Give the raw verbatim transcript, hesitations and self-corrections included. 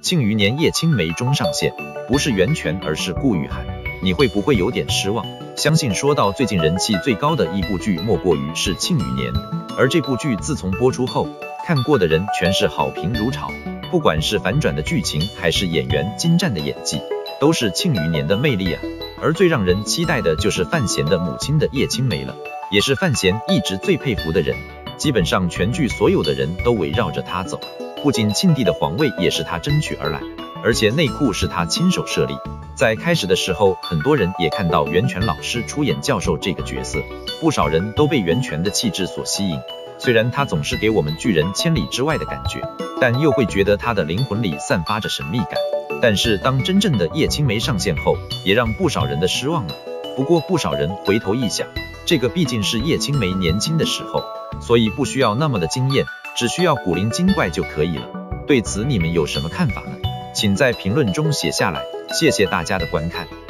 庆余年叶青梅中上线，不是袁泉，而是顾玉菡，你会不会有点失望？相信说到最近人气最高的一部剧，莫过于是《庆余年》，而这部剧自从播出后，看过的人全是好评如潮。不管是反转的剧情，还是演员精湛的演技，都是《庆余年》的魅力啊！而最让人期待的就是范闲的母亲的叶青梅了，也是范闲一直最佩服的人。基本上全剧所有的人都围绕着他走，不仅庆帝的皇位也是他争取而来，而且内库是他亲手设立。在开始的时候，很多人也看到袁泉老师出演教授这个角色，不少人都被袁泉的气质所吸引。虽然他总是给我们拒人千里之外的感觉，但又会觉得他的灵魂里散发着神秘感。但是当真正的叶青梅上线后，也让不少人的失望了。不过不少人回头一想，这个毕竟是叶青梅年轻的时候，所以不需要那么的惊艳，只需要古灵精怪就可以了。对此你们有什么看法呢？请在评论中写下来，谢谢大家的观看。